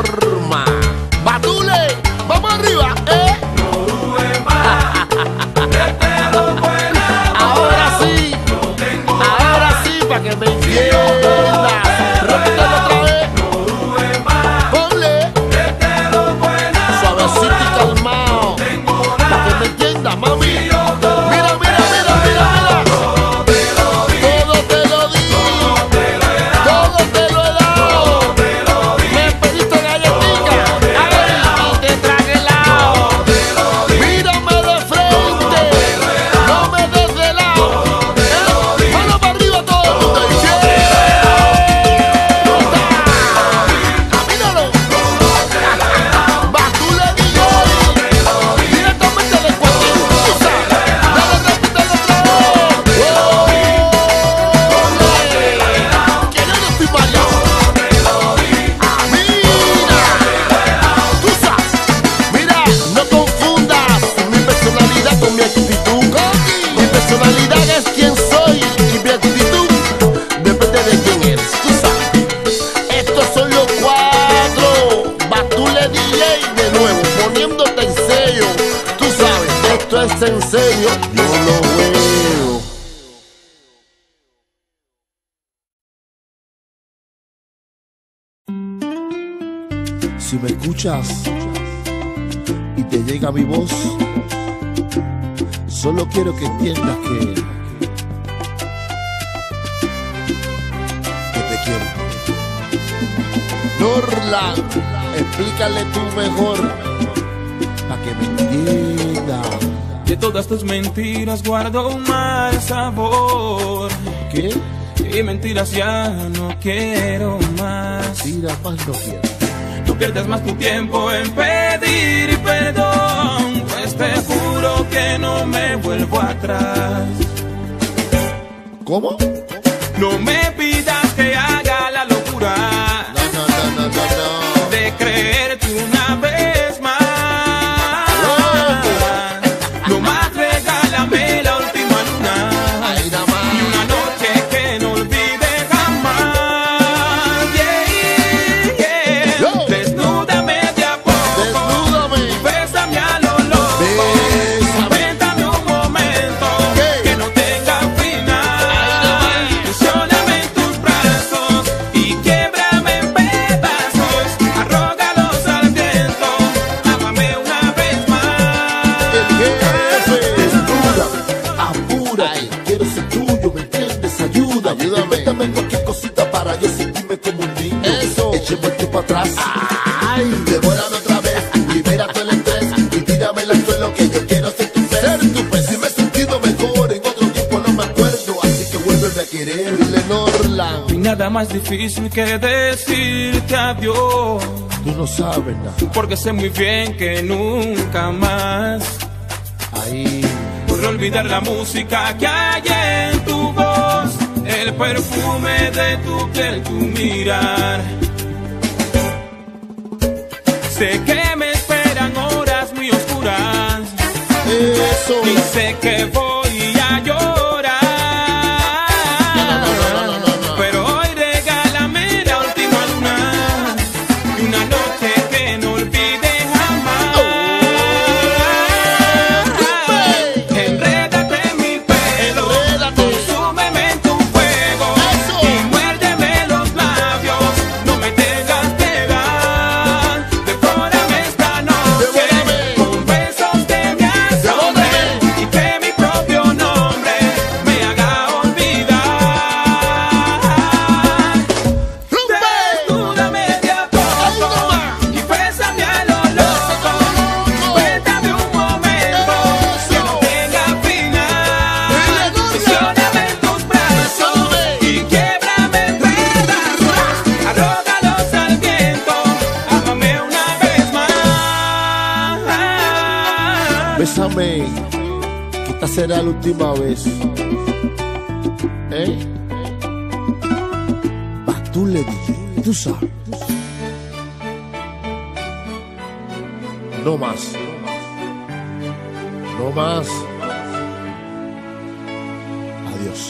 Norma. Batule, vamos arriba, No dudes más, que te lo buena. Ahora sí, ahora sí, para que me entiendas. Repítelo otra vez. No dudes más, Ponle que te lo buena. suavecito y calmado, para que me entiendas, mami. Mira, mira, mira, mira, mira. Todo te lo di, todo te lo he dado. Me pediste galletica, ay, y te traje helado. Mírame de frente, no me des de lado. Mano para arriba todo el mundo. Míralo. Batule DJ, directamente del cuartel. Dale, repítelo otra vez. Que yo no estoy mareado. Mira, no confundas mi personalidad con mi actitud. Mi personalidad es quien soy y mi actitud depende de quién eres. Tú sabes, estos son los cuatro. Batule DJ de nuevo, poniéndote en sello. Tú sabes, esto es en serio, yo lo veo. Si me escuchas y te llega mi voz, solo quiero que entiendas que te quiero. Norland, explícale tú mejor, para que me entienda. De todas tus mentiras guardo un mal sabor. ¿Qué? Y mentiras ya no quiero más. Tira más no quiero. No pierdas más tu tiempo en pedir perdón, pues te juro que no me vuelvo atrás. ¿Cómo? No me pidas que haga la locura No. de creerte una vez más. No más regálame la última luna Ahí nada más. y una noche que no olvide jamás. Yeah. Yo. Desnúdame de a poco, Desnúdame. bésame a lo loco. Bésame. Cuéntame un momento ¿Qué? que no tenga final. Ilusióname en tus brazos y quiebrame en pedazos. Arrógalos al viento, ámame una vez más. El jefe, desnúdame, apúrate. Quiero ser tuyo, ¿me entiendes? Ayúdame. Inventame cualquier cosita para yo sentirme como un niño. Eso. Echemos el tiempo atrás. Ay, devórame otra vez. Libera todo el estrés y tírame al suelo que yo quiero ser tu pez. Ser tu pez. Si me he sentido mejor en otro tiempo no me acuerdo. Así que vuélveme a querer. Dile Norland. No hay nada más difícil que decirte adiós, Tú no sabes nada. porque sé muy bien que nunca más Ahí. podré olvidar la música que hay en tu voz, el perfume de tu piel, tu mirar. Sé que me esperan horas muy oscuras Eso. y sé que voy a llorar. No. Pero hoy regálame la última luna y una noche que no olvide jamás. Enrédate en mi pelo, Enrédate. consúmeme en tu fuego Eso. y muérdeme los labios. No me tengas piedad, devórame esta noche Devórame. con besos que me asombren y que mi propio nombre me haga olvidar. Desnúdame de a poco y bésame a lo loco. Cuéntame un momento que no tenga final. Ilusióname en tus brazos y quiebrame en pedazos. Arrógalos al viento, ámame una vez más. Bésame, que esta será la última vez. Batule DJ, tú sabes. No más. No más. Adiós.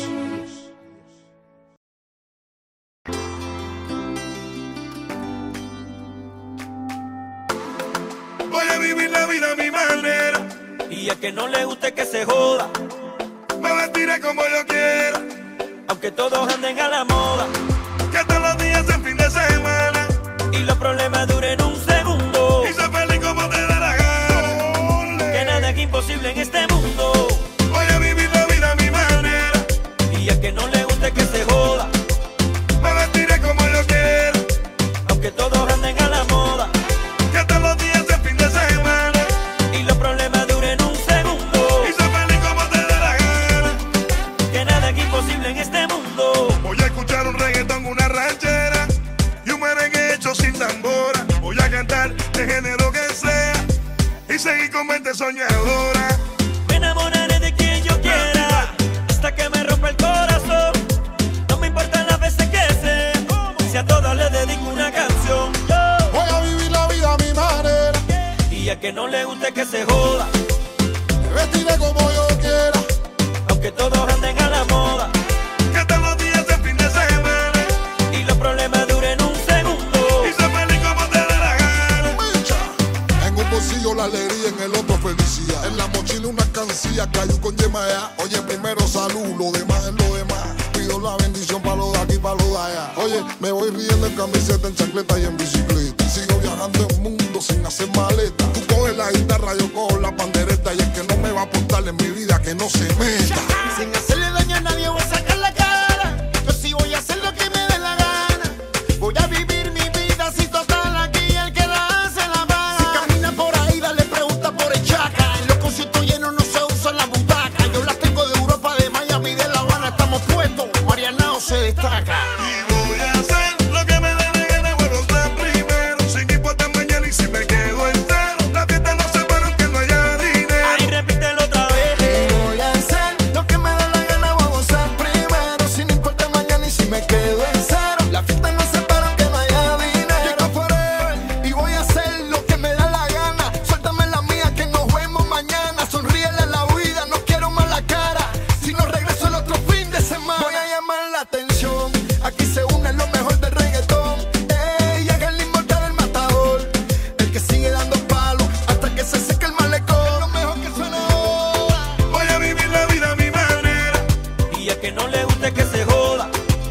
vivir la vida a mi manera. Y a que no le guste que se joda, me vestiré como yo quiera. aunque todos anden a la moda. Que todos los días es fin de semana. Y los problemas duren un segundo. Y sé feliz como te da la gana. Que nada es imposible en este mundo. Voy a vivir la vida a mi manera. Y a que no le guste que se joda, me vestiré como yo quiera. aunque todos anden a la moda. Que todos los días es fin de semana. Y los problemas duren un segundo. Y sé feliz como te da la gana. Que nada es imposible en este mundo. Voy a escuchar un reggaetón, una ranchera y un merengue hecho sin tambora. Voy a cantar de género que sea y seguir con mente soñadora. Me enamoraré de quien yo quiera hasta que me rompa el corazón. No me importan las veces que sea, si a todas les dedico una canción. Voy a vivir la vida a mi manera. Y a que no le guste que se joda, Me vestiré como yo quiera. aunque todos anden a la moda. Que todos los días es fin de semana. Y los problemas duren un segundo. Y sé feliz como te da la gana. Micha. En un bolsillo la alegría, en el otro felicidad. En la mochila una cancilla, cayó con yema allá. Oye, primero salud, lo demás es lo demás. Pido la bendición para los de aquí, para los de allá. Oye, me voy riendo en camiseta, en chancleta y en bicicleta. Sigo viajando el mundo sin hacer maleta. Tú coges la guitarra, yo cojo la pandereta. Y el que no me va a aportar en mi vida, que no se meta. Sin hacerle daño a nadie voy a sacar la cara. Yo sí voy a hacer lo que me dé la gana. Voy a vivir mi vida así total. Aquí el que la hace la paga. Si camina por ahí, dale pregunta por el chaca. En los conciertos llenos no se usan las butacas. Yo las tengo de Europa, de Miami, de La Habana. Estamos puestos, Marianao se destaca. Y voy a hacer lo que me dé la gana. Vuelvo a estar primero, sin importar mañana y si me quedo entero. La fiesta no se para aunque no haya dinero. Ahí repítelo otra vez. Voy a hacer lo que me dé la gana. Voy a gozar primero, sin importar mañana y si me quedo en cero. La fiesta no se para aunque no haya dinero. Llego forever y voy a hacer lo que me da la gana. Suéltame la mía que nos vemos mañana. Sonríele a la vida, no quiero mala cara. Si no regreso el otro fin de semana, voy a llamar la atención. Aquí se une lo mejor del reggaetón. Ey, llega el inmortal, el matador. El que sigue dando palos hasta que se seque el malecón. Es lo mejor que suena ahora. Voy a vivir la vida a mi manera. Y a que no le guste que se joda,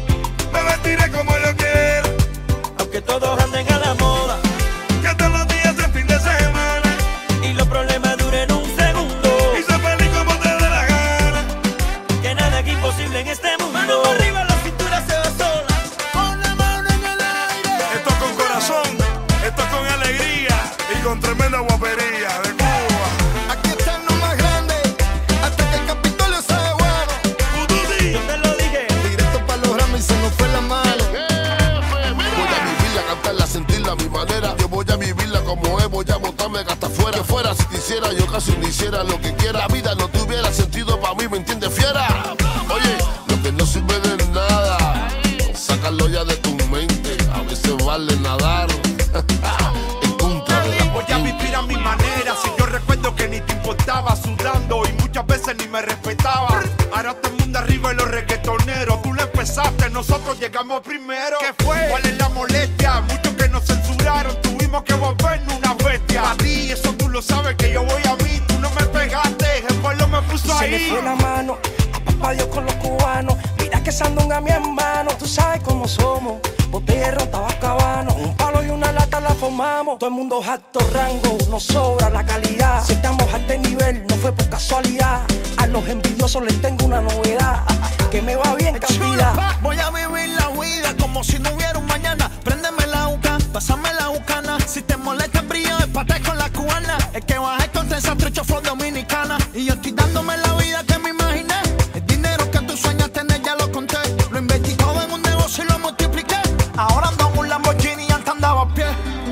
Me vestiré como yo quiera. aunque todos anden a la moda. Que todos los días es fin de semana. Y los problemas duren un segundo. Y sé feliz como te da la gana. Que nada es imposible en este mundo. Mano arriba, la cintura se va sola. Con la mano en el aire. Esto es con corazón, esto es con alegría y con tremenda guapería de Cuba. Aquí están los más grandes. Hasta que el Capitolio sea bueno. Ududi. Yo te lo dije. Directo para los Grammys se nos fue la mano. Voy a vivirla, cantarla, sentirla a mi manera. Yo voy a vivirla como es, voy a botarme hasta afuera. Que fuera si quisiera, yo casi ni hiciera lo que quiera. La vida no tuviera sentido para mí, ¿me entiendes, fiera? Oye, lo que no sirve de nada, sácalo ya de tu mente. A veces vale nadar en contra de la Voy a vivir a mi manera. Si yo recuerdo que ni te importaba sudando y muchas veces ni me respetaba. Ahora todo el mundo arriba y los reggaetoneros. Tú lo empezaste, nosotros llegamos primero. ¿Qué fue? ¿Cuál es la molestia? Muchos que nos censuraron, tuvimos que volvernos una bestia. A ti, eso tú lo sabes que yo voy a mí. Tú no me pegaste, el pueblo me puso Se le ahí. fue la mano a papá Dios con los cubanos. Mira que sandunga mi hermano, tú sabes cómo somos. Botella de ron, tabaco habano, un palo y una lata la formamos. Todo el mundo es alto rango, nos sobra la calidad. Si estamos a este nivel, no fue por casualidad. A los envidiosos les tengo una novedad, que me va bien cantidad. Voy a vivir la vida como si no hubiera un mañana. Préndeme la uca, pásame la ucana. Si te molesta el brillo, empate con la cubana. El que baje con esa trecho flor dominicana. Y yo estoy dándome la vida que me imaginé. El dinero que tú sueñas tener ya lo conté. Lo invertí todo en un negocio y lo multipliqué. Ahora ando en un Lamborghini y antes andaba a pie.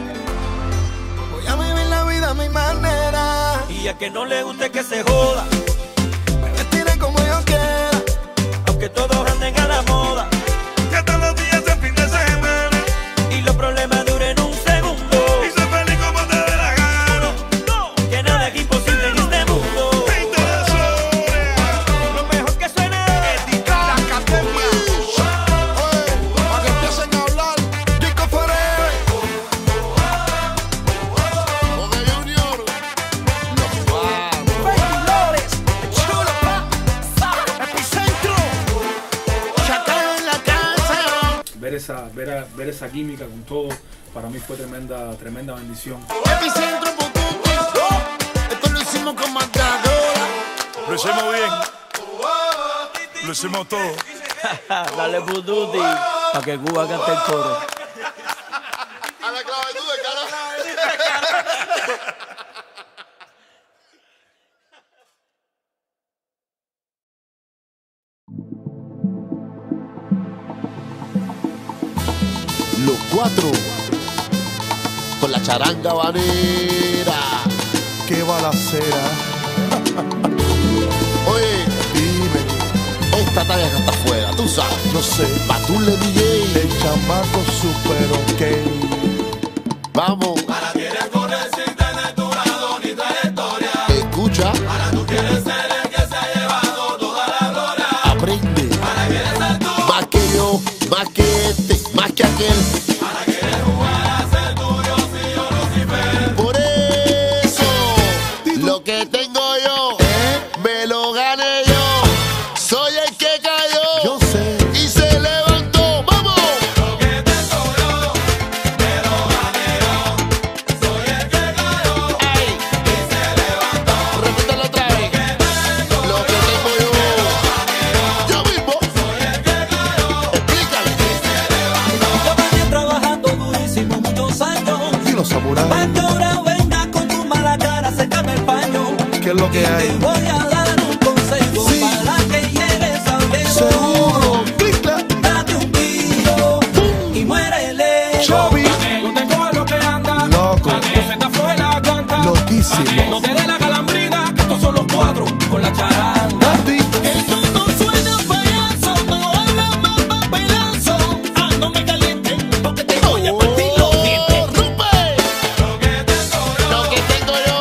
Voy a vivir la vida a mi manera. Y a que no le guste que se joda, Me vestiré como yo quiera. aunque todos anden a la moda. Que todos los días es fin de semana. Y los problemas duren un segundo. Y sé feliz como te dé la gana. Que nada es imposible en este mundo. Pinta la soria. Lo mejor que suena es La academia. Para que empiecen a hablar, Chico forever. porque Junior ver esa química con todo, para mí fue tremenda bendición. Epicentro Pututi, esto lo hicimos con Matadora. Lo hicimos bien. Lo hicimos todo. Dale Pututi, para que Cuba cante el coro. A la clavitud de cara. Los cuatro con la charanga banera. Qué balacera. Oye, Dime, esta talla que está afuera, tú sabes. no sé. Batule DJ. El chamaco super ok. Vamos. Para quieres correr sin tener tu grado ni trayectoria. Escucha, Para tú quieres ser el que se ha llevado toda la gloria. aprende. Para quieres ser tú. Más que yo, más que este, más que aquel. Para quieres jugar a ser tuyo si yo Lucifer. Por eso, lo que tengo yo, me lo gané yo. Soy el que cayó Yo sé. y se levantó. ¡Vamos! Lo que tengo yo, me lo gané yo. Soy el que cayó ¡Ay! y se levantó. Repítelo otra vez. Lo que tengo yo, yo mismo. Explícale. Yo venía trabajando durísimo muchos años. Y los samuráis. Pa' que ahora vengas con tu mala cara, sécame el paño. ¿Qué es lo que Te hay? voy a dar un consejo Sí. para que llegues al dedo. Seguro. Clic, clac. Date un tiro y muérele. Chobi. No te cojas lo que anda. Loco. Que se te fue la canta. Loquísimo. No te dé la calambrina, que estos son los cuatro con la charanga. Andy. Esto no suena payaso, no habla más papelazo. Ah, no me calientes, porque te voy a partir los dientes. ¡Rupe! Lo que tengo yo.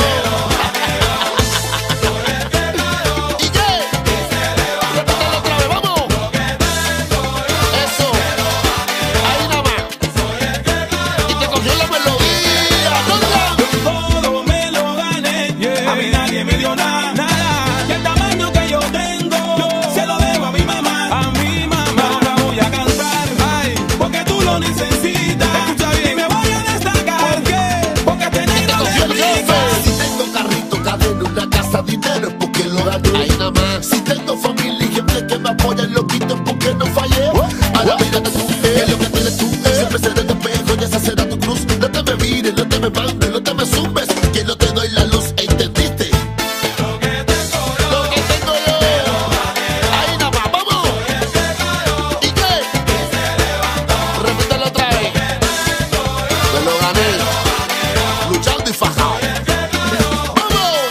¿Y qué? Repítelo otra vez, vamos. Eso. Ahí nada más. Y te cogió la melodía. ¿Dónde? Todo me lo gané, a mí nadie me dio nada. Y el tamaño que yo tengo, se lo debo a mi mamá. Ahora voy a cantar, porque tú lo necesitas. Escucha bien, y me voy a destacar. ¿Por qué? Porque este negro Cogió le el jefe. brinca. Si tengo carrito, cadena, una casa, dinero, es porque lo gané. Ahí nada más. Si tengo familia y gente que me apoya, lo quito es porque no fallé. Ahora mírate tú, que lo que tienes tú. Siempre seré de espejo y esa será tu cruz. No te me mires, no te me mandes, no te me zumbes. Que no te doy la luz, ¿entendiste? Lo que tengo yo. Ahí nada más, vamos. ¿Y qué? Repítelo otra vez. Me lo gané. Luchando y fajado. ¡Vamos!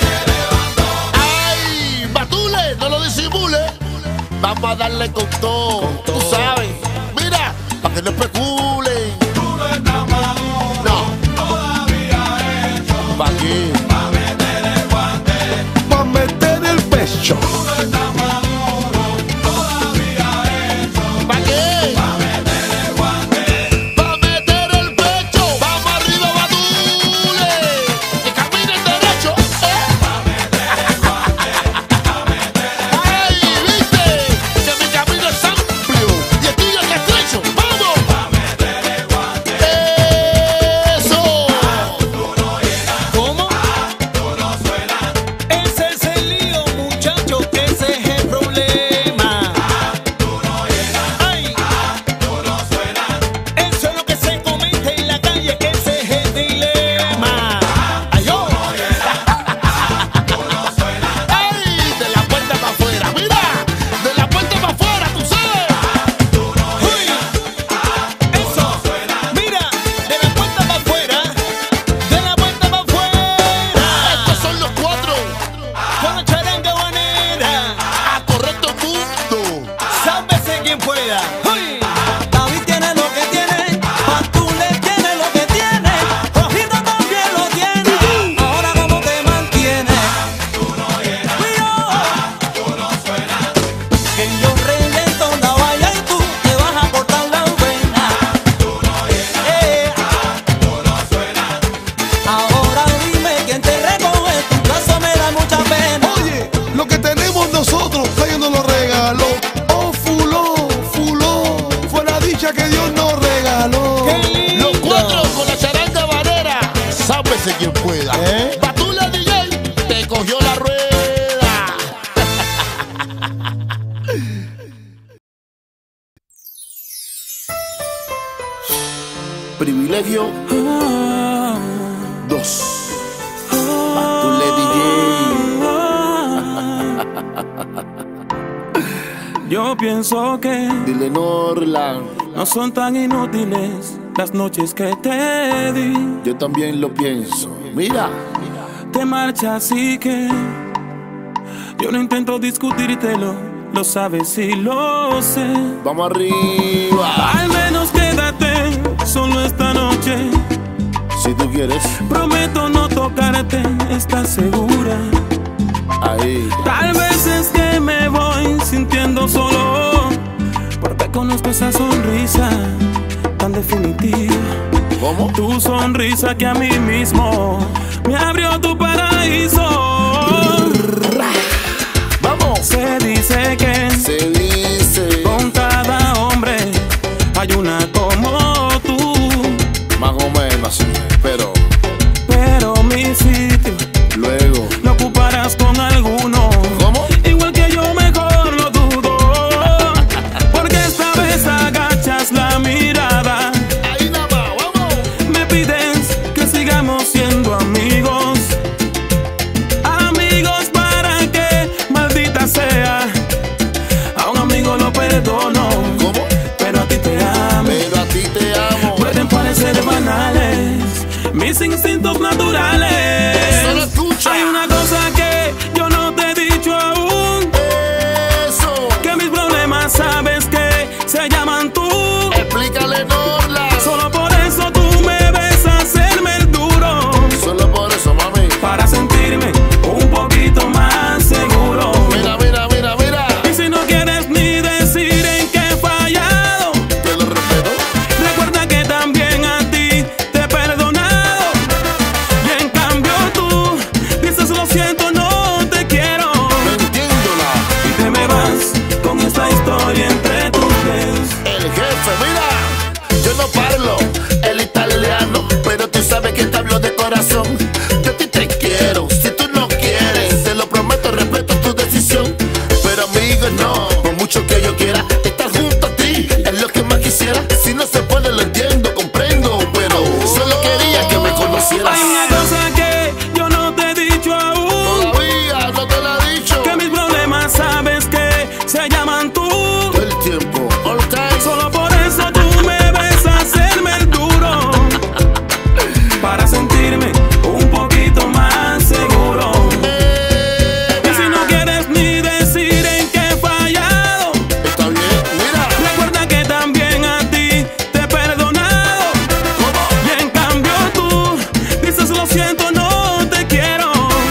¡Ay! ¡Batule! ¡No lo disimule! Vamos a darle con todo. Tú sabes. Mira, para que no especulen. No. ¿Para qué? Pa' meter el pecho. ¿Para qué? Pa' meter el pecho. Vamos arriba, Batule. Que caminen derecho. Ay, viste que mi camino es amplio y el tuyo es estrecho. Vamos. sálvese quien pueda. Batula DJ, te cogió la rueda. Privilegio 2. Batule DJ. Yo pienso que Dile Norland. no son tan inútiles las noches que te di. Yo también lo pienso. Mira, Te marchas y que yo no intento discutírtelo, lo sabes y lo sé. vamos arriba. Al menos quédate solo esta noche. Si tú quieres, Prometo no tocarte, ¿estás segura? ahí. Tal vez es que me voy sintiendo solo, porque conozco esa sonrisa tan definitiva. ¿Cómo? Tu sonrisa que a mí mismo me abrió tu paraíso. Vamos. Se dice que Se dice con cada hombre hay una como tú, más o menos así, pero pero mi sitio luego. lo ocuparás con alguno. ¿Cómo? Igual que yo, mejor lo dudo, porque esta vez agachas la mirada. Ahí nada más, vamos. Me pides que sigamos siendo amigos, amigos para que, maldita sea, a un amigo lo perdono, ¿Cómo? pero a ti te amo. Pero a ti te amo. Pueden parecer banales mis instintos naturales. Solo escucha. Hay una cosa que yo no te he dicho aún, Eso. que mis problemas sabes que se llaman tú. Explícale Norland. Solo por eso tú me ves hacerme el duro, Solo por eso, mami. para sentirme un poquito más seguro. Mira, mira, mira, mira. Y si no quieres ni decir en qué he fallado, Te lo respeto. recuerda que también a ti te he perdonado. Y en cambio tú dices lo siento, no te quiero. No entiéndola. Y te me vas con esta historia entre tus dedos. El jefe, mira. Yo no parlo el italiano, pero tú sabes que te hablo de corazón. Yo a ti te quiero. Si tú no quieres, te lo prometo, respeto tu decisión. Pero amigo, no. Por mucho que yo quiera estar junto a ti, es lo que más quisiera. Si no se puede, lo entiendo, comprendo, pero solo quería que me conocieras. Hay una cosa que yo no te he dicho aún, Todavía no te lo he dicho. que mis problemas sabes que se llaman tú. Todo el tiempo, all time. Solo por eso tú me ves hacerme el duro, para sentirme un poquito más seguro. Y si no quieres ni decir en qué he fallado, Está bien, mira. recuerda que también a ti te he perdonado. Y en cambio tú dices lo siento, no te quiero.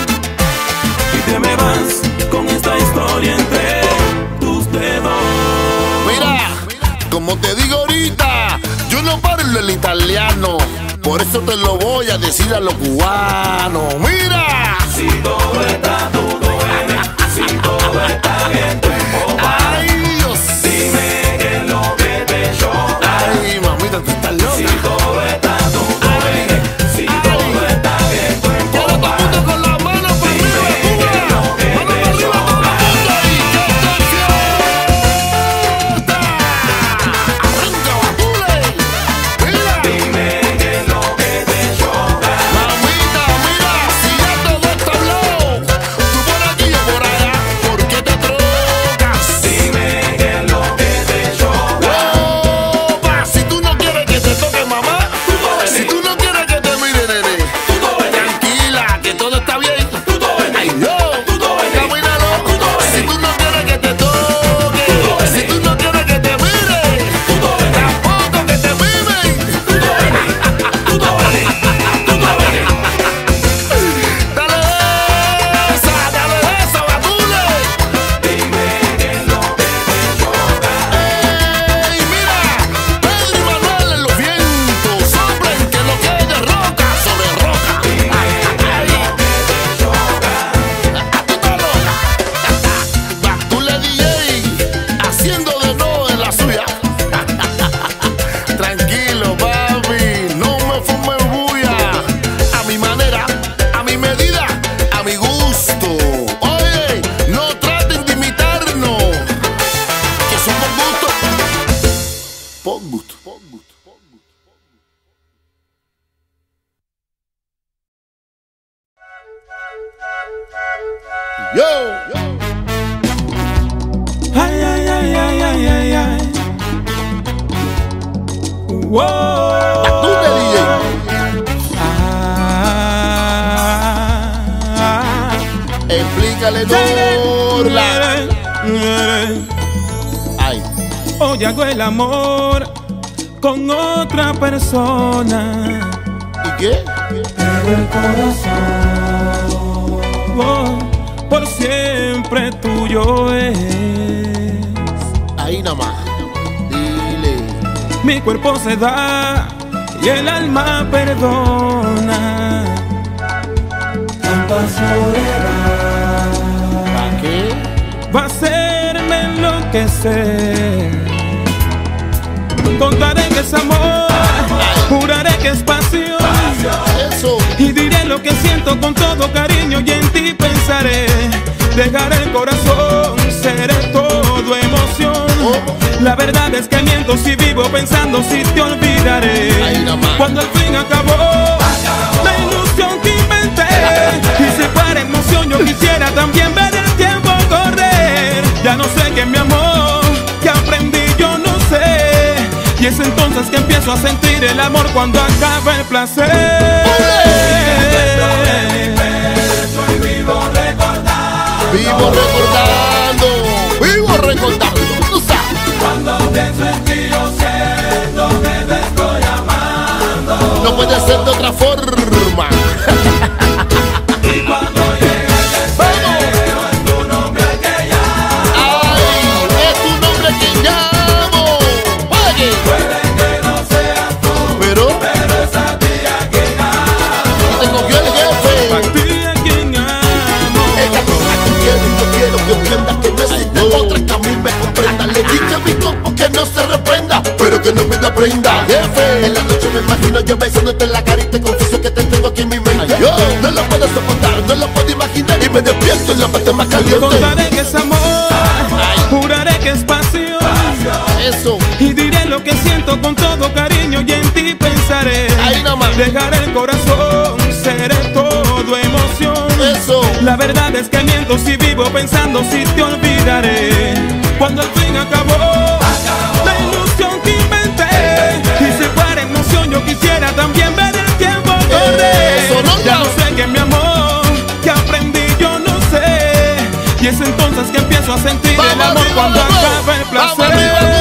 Y te me vas con esta historia entre tus dedos. Mira, como te digo ahorita, yo no parlo el italiano, por eso te lo voy a decir a los cubanos. Mira, Si todo está todo bien, si todo está bien, ay Dios, dime qué es lo que te choca. ay mamita, tú estás Si loca. todo está todo bien, si todo está bien, Todo el mundo con las manos para arriba, Cuba. Manos para arriba, todo el mundo ahí, que esto es fiesta. Arranca, Batule. Mira, dime qué es lo que te choca. mamita, mira, si ya todo está hablado, tú por aquí, yo por allá, ¿por qué te trocas? Dime qué es lo que te Yo. Ay, ay, ay, ay, ay, ay, ay. Wow. Batule, DJ. Explícale, Norla. Ay. Hoy hago el amor con otra persona. ¿Y qué? Pero el corazón por siempre tuyo es. Ahí nada más. Dile. Mi cuerpo se da y el alma perdona. Tanta soledad. ¿Para qué? Va a hacerme enloquecer. Contaré que es amor, juraré que es pasión. Eso. Y diré lo que siento con todo cariño y en ti pensaré. Dejaré el corazón, seré todo emoción. La verdad es que miento si vivo pensando si te olvidaré. Ahí nada más. Cuando al fin acabó la ilusión que inventé. Y si fuera emoción yo quisiera también ver el tiempo correr. Ya no sé qué mi amor, que aprendí yo no sé. Y es entonces que empiezo a sentir el amor cuando acaba el placer. Vivo recordando, vivo recordando. Tú sabes. Cuando pienso en ti yo siento que te estoy amando. No puede ser de otra forma. Y cuando llega el deseo es tu nombre que llamo. Ay, es tu nombre que llamo. Oye. Puede que no seas tú, Pero es a ti a quien amo. te cogió el jefe. A ti a quien amo. Ella cosa que quiero y yo quiero que entienda que no existe otra que a mí me comprenda. Le dije a mi cuerpo que no se reprenda, pero que no me da prenda. Jefe, en la noche me imagino yo besándote en la cara y te confieso que te tengo aquí en mi mente. Yo no lo puedo soportar, no lo puedo imaginar y me despierto en la parte más caliente. Contaré que es amor, juraré que es pasión. Eso, Y diré lo que siento con todo cariño y en ti pensaré. ahí nada más. Dejaré el corazón, seré todo emoción. Eso. La verdad es que miento si vivo pensando si te olvidaré. Cuando al fin acabó la ilusión que inventé. Y si fuera emoción yo quisiera también ver el tiempo correr. Eso, no, ya no sé qué mi amor, que aprendí yo no sé. Y es entonces que empiezo a sentir el Vamos amor arriba, cuando vamos. acaba el Vamos placer. arriba, vamos.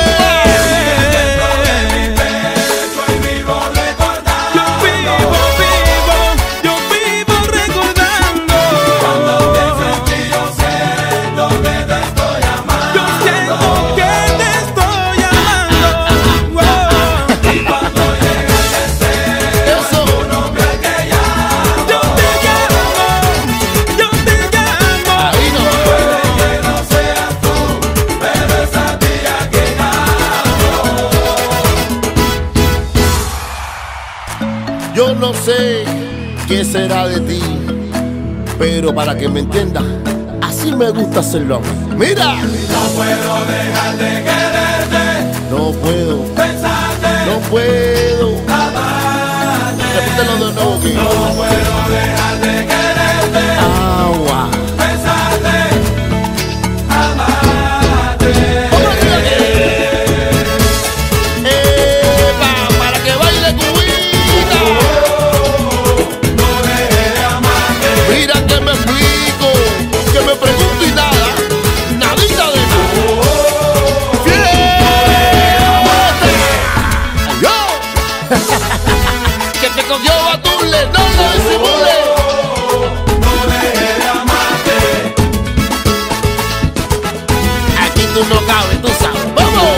Yo vivo recordando. Yo vivo recordando. Cuando pienso en ti yo siento que te estoy amando. Yo siento que te estoy amando. Y cuando llega el deseo Eso. tu nombre que llamo. Yo te llamo. Ahí no. Puede que no seas tú, pero es a ti a quien amo. Yo no sé qué será de ti, pero para que me entiendas, así me gusta hacerlo a mí. Mira, No puedo dejar de quererte, no puedo, pensarte, no puedo. amarte. Repítelo de nuevo que No puedo dejar de quererte, agua. pensarte, amarte. Para que baile cubita. No deje de amarte. Mira que me explico, que me pregunto y nada, nadita de nada. ¡Fiesta! ¡Yo! Que te cogió Batule, no lo disimule. No deje de amarte. Aquí tú no cabes, tú sabes. ¡Vamos!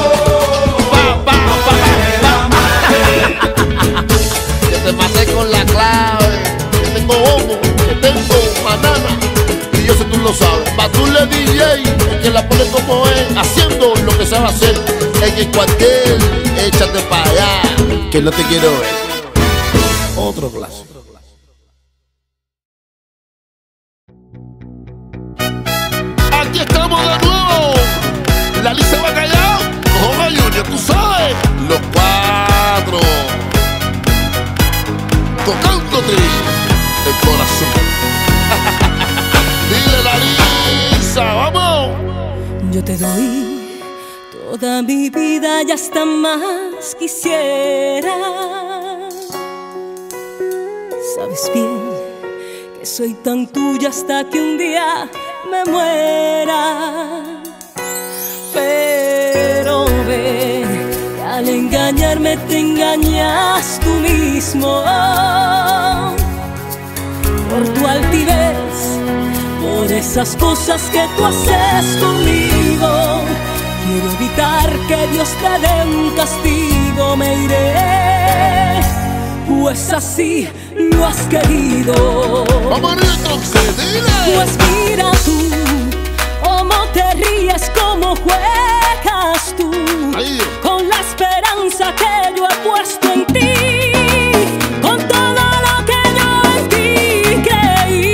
Que te maté con la clave. Que tengo hongo, que tengo banana. Y yo sé tú lo sabes. Batule DJ, el que la pone como es, haciendo lo que sabe hacer. En el cuartel, échate para allá, que no te quiero ver. Otro clásico. Aquí estamos de nuevo. La Lisa Bacallao, Joma Junior, tú sabes. Los cuatro. Tocándote el corazón. Dile la Lisa. te doy toda mi vida y hasta más quisiera. Sabes bien que soy tan tuya hasta que un día me muera. Pero ve, que al engañarme te engañas tú mismo. Por tu altivez, por esas cosas que tú haces conmigo, quiero evitar que Dios te dé un castigo. Me iré, pues así lo has querido. Vamos a entonces, dile. Pues mira tú, cómo te ríes, cómo juegas tú, Ahí. con la esperanza que yo he puesto en ti, con todo lo que yo en ti creí.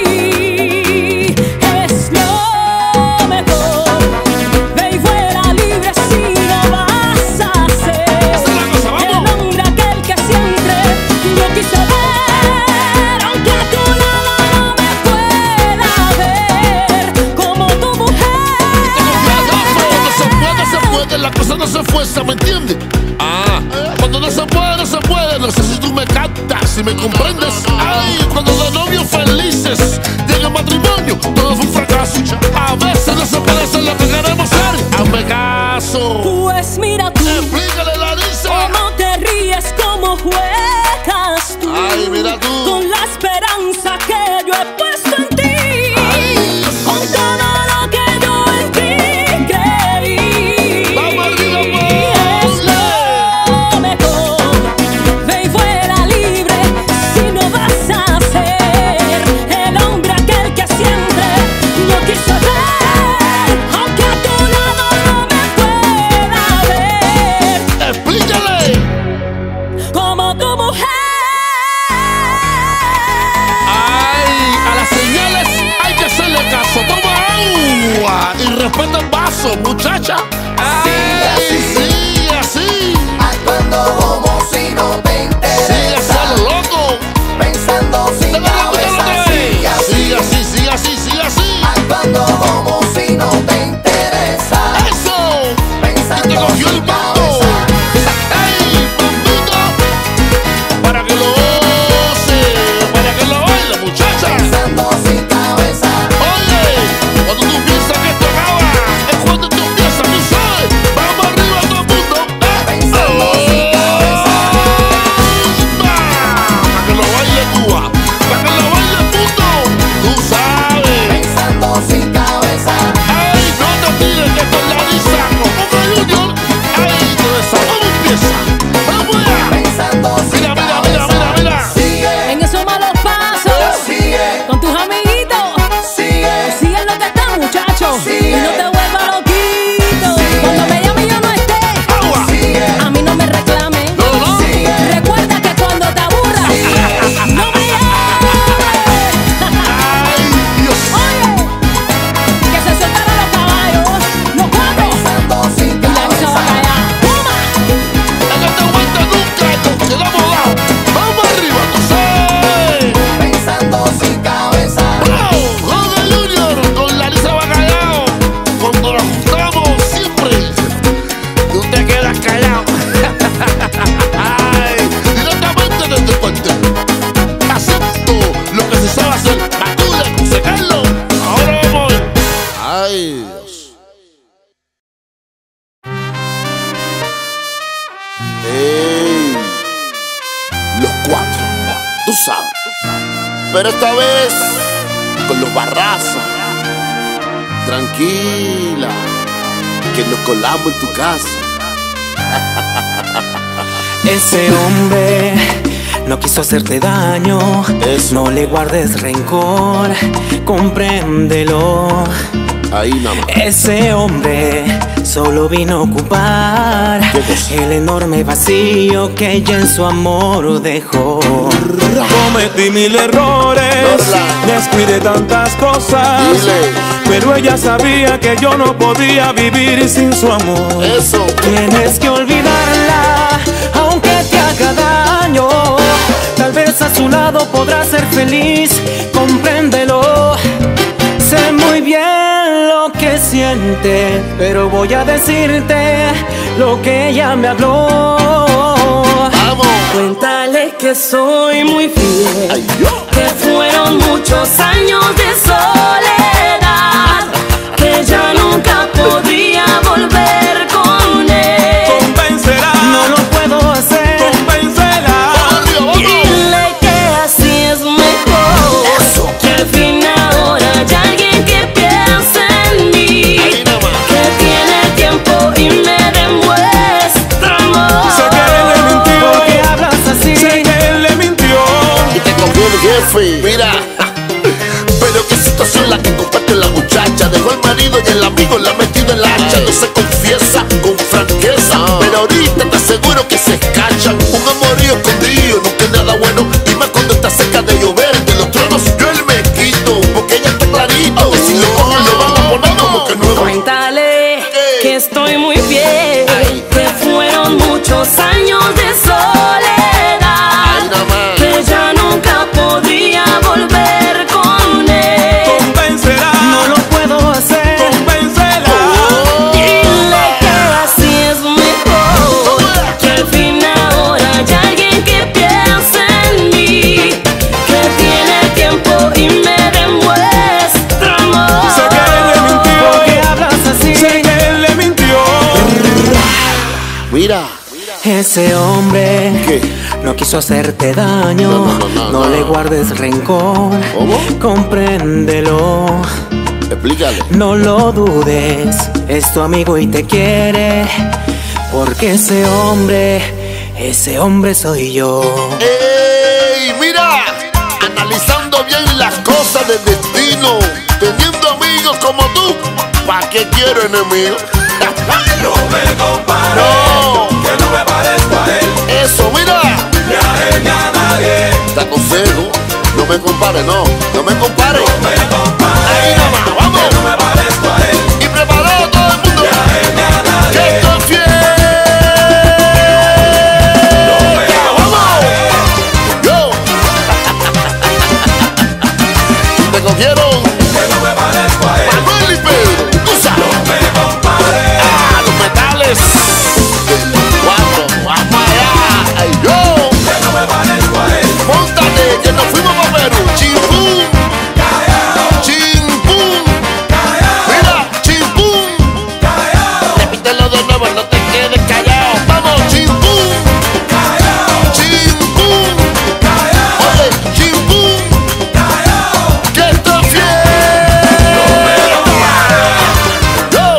Es lo mejor, ve y fuera libre si no vas a ser el hombre aquel que siempre yo quise ver, aunque a tu lado no me pueda ver como tu mujer. Cuando se puede, la cosa no se fuerza, ¿me entiendes? Cuando no se puede, no sé si tú me captas, si me comprendes. Ay, cuando de novios felices llega el matrimonio, todo fue un fracaso. A veces no se puede ser lo que queremos ser. Hazme caso. Pues mira tú, Explícale, Larissa. cómo te ríes, cómo juegas tú, Ay, mira tú. con la esperanza que yo he puesto en ti, con todo lo que yo en ti creí. Vamos arriba, Es lo mejor, ve y fuera libre si no vas a ser el hombre aquel que siempre yo quise ver, aunque a tu lado no me pueda ver Explícale. como tu mujer. Ay, a las señales hay que hacerle caso. Toma agua y respeta el vaso, muchacha. Ay, sí, así. Actuando como si no te Sí, interesa, así a lo loco. pensando sin cabeza, sigue así. Sí, así, sí, así, sí, así. Actuando como si no te interesa, Eso. Y te pensando cogió el sin banco. cabeza. Ey, bambito. Para que lo goce, para que lo baile, muchacha. Pensando sin cabeza, Oye, cuando tú piensas que esto acaba, es cuando tú empiezas, tú sabes. Vamos arriba todo el mundo. pensando sin cabeza, Para que lo baile Cuba, para que lo baile el mundo. Tú sabes. pensando sin cabeza, Ay, no te tires que esto es la risa. Como Junior. Ay, te desahogamos empieza. Vamos allá. pensando sin Mira, mira, cabeza. mira, mira, mira. Sigue, En esos malos pasos, sigue, con tus amiguitos, sigue, sigue lo que está, muchacho, Sigue. y no te vuelvas loquito. Sigue. Cuando me llame y yo no esté, Agua. sigue, a mí no me reclamen. No, no. sigue, Recuerda que cuando te aburras, no me llames. Ay, Dios. Oye, que se soltaron los caballos, los cuatro, pensando sin y la bicha va a cabeza, callar. ¡Toma! En esta vuelta nunca nos quedamos dados. Vamos arriba, tú sabes. pensando sin cabeza, Bravo, Jorge Junior con Larissa Bacallao. Cuando nos juntamos siempre, tú te quedas callado. Ay, directamente desde el cuartel. Acepto lo que se sabe hacer. Matura, secarlo. Ahora vamos. Ay, Dios. Ey, los cuatro, tú sabes. Pero esta vez con los Barraza. Tranquila, que nos colamos en tu casa. Ese hombre no quiso hacerte daño. Eso. No le guardes rencor, compréndelo. Ahí nada más. Ese hombre solo vino a ocupar ¿Qué cosa? el enorme vacío que ella en su amor dejó. Cometí mil errores, Norla. descuidé tantas cosas, Dile. pero ella sabía que yo no podía vivir sin su amor. Eso. Tienes que olvidarla, aunque te haga daño. Tal vez a su lado podrás ser feliz, compréndelo. Sé muy bien lo que sientes. fuerte, pero voy a decirte lo que ella me habló. Vamos. Cuéntale que soy muy fiel, Ay, yo. que fueron muchos años de soledad, que ya nunca podría volver con él. Convéncela, No lo puedo hacer. convéncela. Dile que así es mejor, Eso. que al fin ahora hay alguien que piensa en mí, Ahí nada más. que tiene tiempo y me demuestra amor. Sé que él le mintió, ¿Por qué hablas así? sé que él le mintió. Y te cogió el jefe. Mira. Pero qué situación la que comparte la muchacha. Dejó al marido y el amigo la ha metido en la hacha. No se confiesa con franqueza, pero ahorita te aseguro que se escachan. Un amorío escondido nunca es nada bueno, y más cuando está cerca de llover. De los tronos yo él me quito, porque ella está clarito. Si lo cogen lo van a poner como que nuevo. Cuéntale ¿Qué? que estoy muy fiel, que fueron muchos años de soledad, Ay, nada más. que ya nunca podría volver con él. Convéncela, No lo puedo hacer. convéncela. Dile que así es mejor, que al fin ahora hay alguien que piensa en mí, que tiene tiempo y me demuestra amor. Sé que él le mintió, ¿Por qué hablas así? sé que él le mintió. Mira. Ese hombre ¿Qué? no quiso hacerte daño. No. le guardes rencor. ¿Cómo? Compréndelo. Explícale. No lo dudes, es tu amigo y te quiere. Porque ese hombre soy yo. ¡Ey! Mira, analizando bien las cosas del destino, teniendo amigos como tú, ¿pa' qué quiero enemigos? No me compares, No. que no me parezco a él, Eso, mira, ni a él ni a nadie. te aconsejo, no me compares, no me compares. No me compares, Ahí nada más, vamos. que no me parezco a él, Y preparado todo el mundo, ni a él ni a nadie. que estoy fiel. No me ¡Vamos! Yo. Te cogieron que no me parezco a él, Manuel y Pedro, tú sabes. no me compares, ¡Ah, los metales! Cuatro, vamos allá. ¡Ay, yo! que no me parezco a él. Móntate, que nos fuimos para Perú. Chimpum, chimpum. Mira, chimpum. Repítelo de nuevo, no te quedes callado. Vamos, chimpum, chimpum. Oye, chimpum. Que estoy fiel. Yo.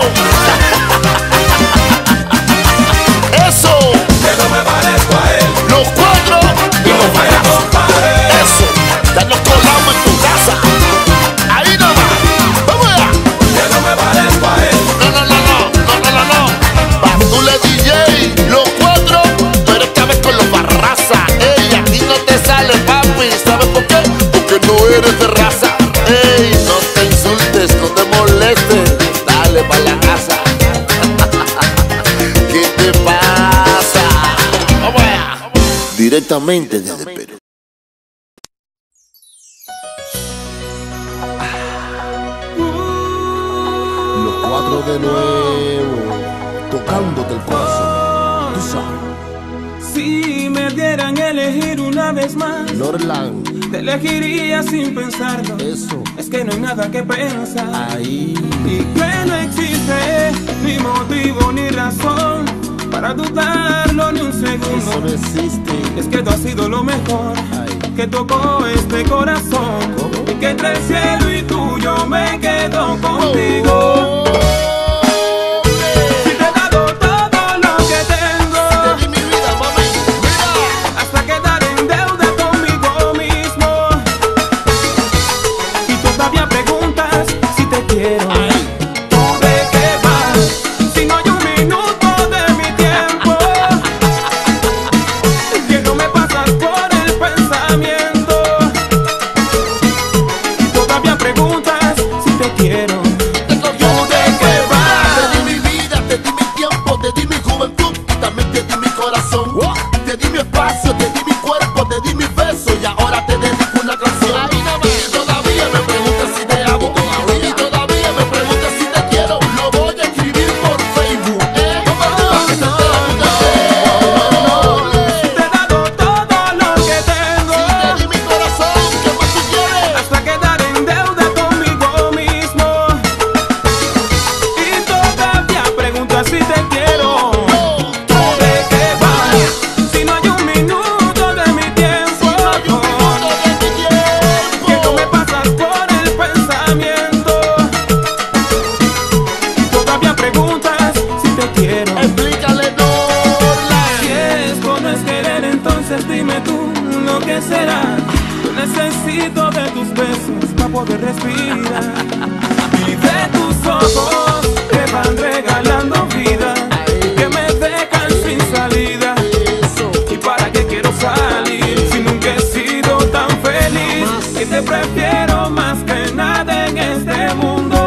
Eso. Que no me parezco a él, Los cuatro y los no me brazos. compares, Eso, ya nos colamos en tu casa. Ahí nomás. Vamos allá. que no me parezco a él, No. Basule DJ, los cuatro. Tú eres cabeza con los barraza. Ey, a ti no te sale, papi. ¿Sabes por qué? Porque no eres de raza. Ey, no te insultes, no te molestes. Dale pa' la casa. ¿Qué te pasa? Vamos allá. Directamente desde Perú. Los cuatro de nuevo, tocándote el corazón. Tú sabes, Si me dieran a elegir una vez más, Norland, te elegiría sin pensarlo. eso, Es que no hay nada que pensar. ahí. Y que no existe ni motivo ni razón para dudarlo ni un Eso segundo. no existe. Es que tú has sido lo mejor Ay. que tocó este corazón. ¿Cómo? Y que entre el cielo y tú yo me quedo contigo. Si te he dado todo lo que tengo, Te di mi vida, mami. Mira. hasta quedar en deuda conmigo mismo. Y todavía preguntas si te quiero. ¿Tú de qué vas? Si no hay un minuto de mi tiempo, que no me pasas por el pensamiento. Y todavía preguntas si te quiero. ¿Tú de qué Entonces dime tú lo que será. Yo necesito de tus besos para poder respirar y de tus ojos que van regalando vida, que me dejan sin salida. ¿Y para qué quiero salir si nunca he sido tan feliz? Y te prefiero más que nada en este mundo.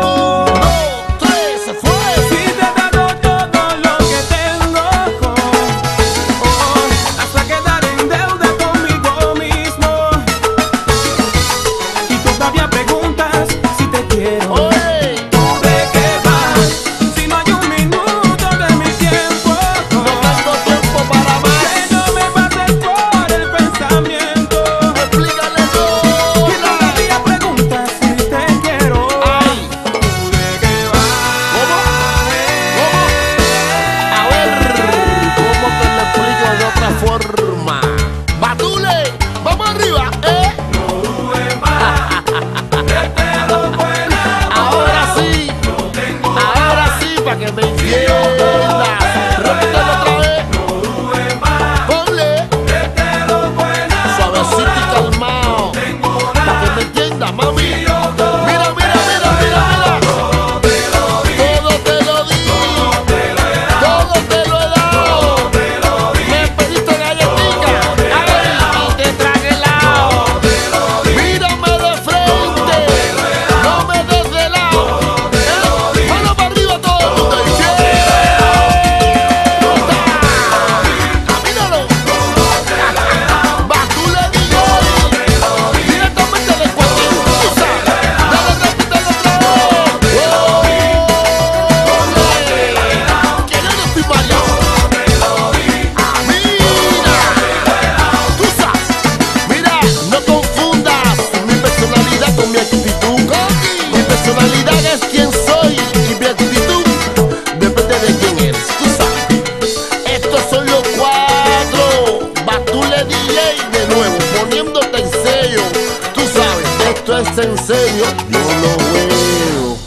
En serio, yo lo veo.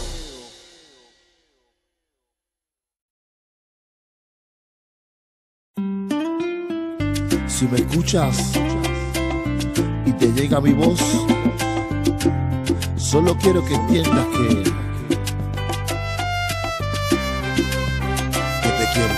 Si me escuchas y te llega mi voz, solo quiero que entiendas que te quiero.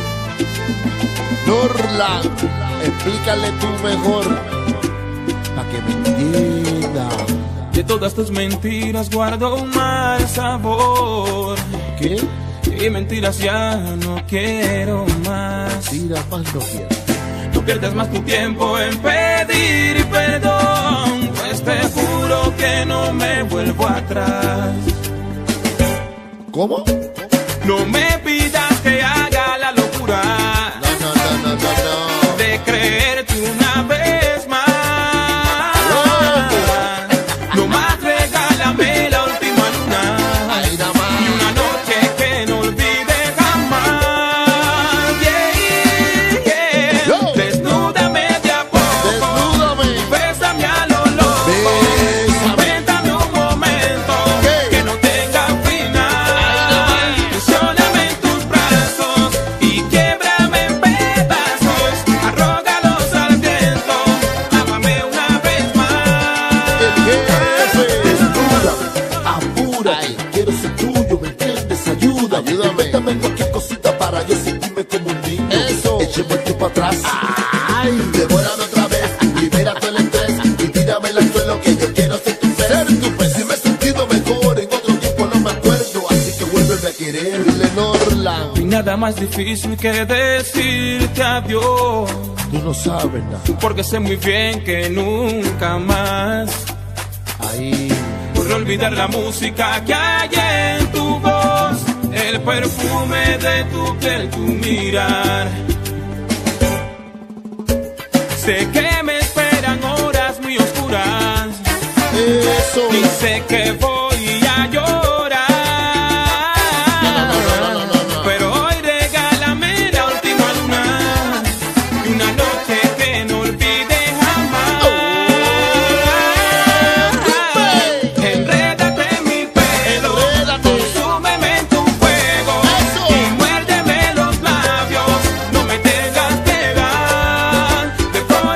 Norland, explícale tú mejor para que me entienda. De todas tus mentiras guardo un mal sabor. ¿Qué? Y mentiras ya no quiero más. Mentiras más no quiero. No pierdas más tu tiempo en pedir perdón, pues te juro que no me vuelvo atrás. ¿Cómo? No me pidas que haga la locura de creerte una vez más. Ay, devórame otra vez, libera todo el estrés y tírame al suelo que yo quiero ser tu pez. Si me he sentido mejor en otro tiempo no me acuerdo, así que vuélveme a querer, dile Norland. No hay nada más difícil que decirte adiós. Tú no sabes nada, porque sé muy bien que nunca más ahí podré olvidar la música que hay en tu voz, el perfume de tu piel, tu mirar. Sé que me esperan horas muy oscuras. Eso. Y sé que voy a llorar. Pero hoy regálame la última luna y una noche que no olvide jamás. Enrédate en mi pelo, consúmeme en tu fuego. Y muérdeme los labios, no me tengas que dar de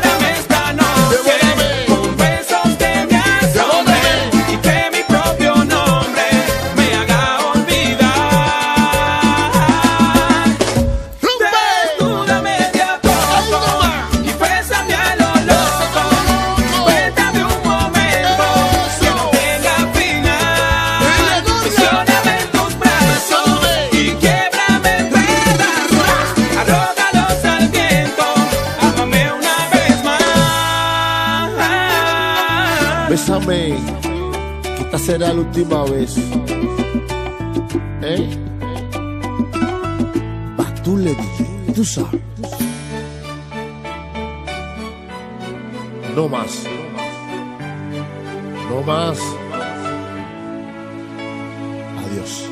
Bésame, que esta será la última vez. Tú le dije, tú sabes. No más. No más. Adiós.